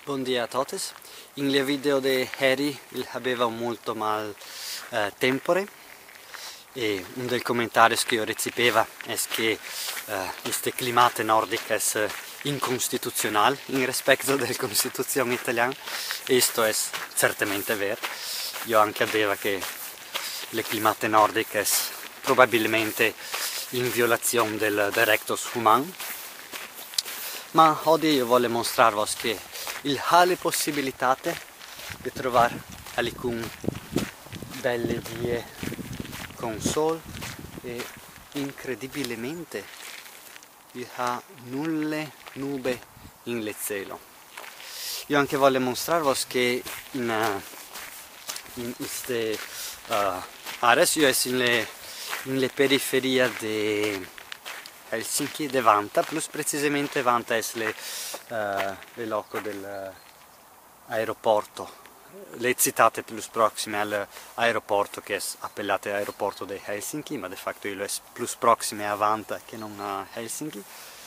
Bom dia a todos. In le video de Harry il aveva molto mal tempore e un del comentarios que eu recipeva es que este climate nordic es inconstitucional in respecto della Constituzione italiana, e isto es certamente vero. Io anche aveva che le climate nordic es probabilmente in violazione del rectus human, ma oggi io voglio mostrarvi che il ha le possibilità di trovare alcune belle vie con sol e incredibilmente il ha nulle nube in le cielo. Io anche voglio mostrarvi che in queste aree, io sono in le periferie di Helsinki, de Vanta, plus precisamente Vanta es le loco dell'aeroporto, le citate plus prossime all'aeroporto che è appellato aeroporto di Helsinki, ma de facto è plus prossime a Vanta che non a Helsinki.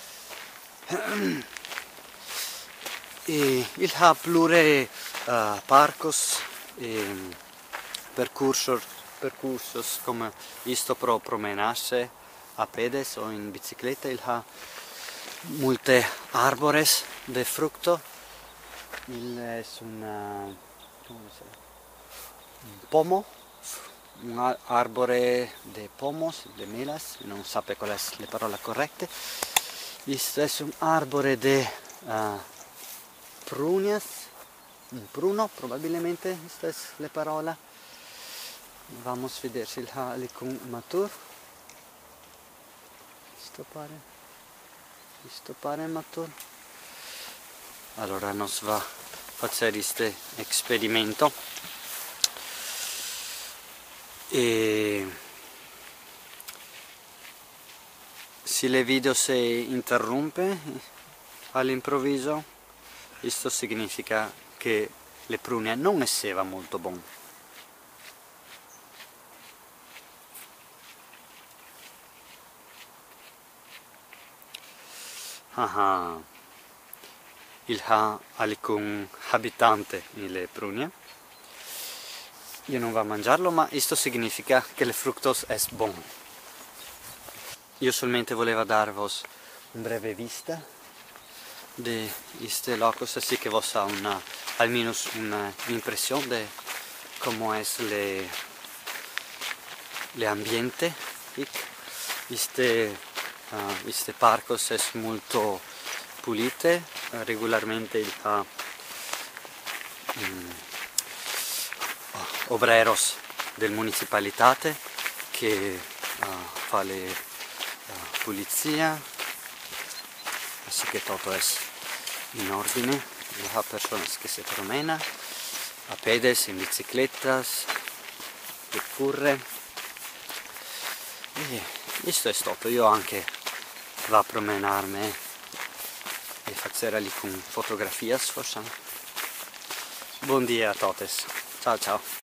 E il ha plure parcos e percursos come isto pro promenarse a pedes o in bicicletta. Il ha multe arbores de fructo. Il es un pomo, un arbore de pomos, de melas, non sape qual es le parola corrette. Isto es un arbore de prunias, un pruno probabilmente, isto es le parola. Vamos a vedere se il ha alcun matur. Isto pare matur. Allora nos va a fare questo esperimento e se le video si interrompe all'improvviso, questo significa che le prugne non esseva molto buone. Il ha alcun abitante nelle prugne. Io non va a mangiarlo, ma questo significa che il fructos es bon. Io solamente volevo darvi un breve vista di queste locos, así que vos ha almeno un'impressione di come es le ambiente. Queste parcos es molto pulite, regolarmente il ha obreros del municipalitate che fa le pulizia, así que todo es in ordine. Il ha personas que se promena a pedes, in bicicletas, che corre. E questo è tutto. Io anche va a promenarmi e fare alcune fotografie forse. Buon dia a totes. Ciao ciao.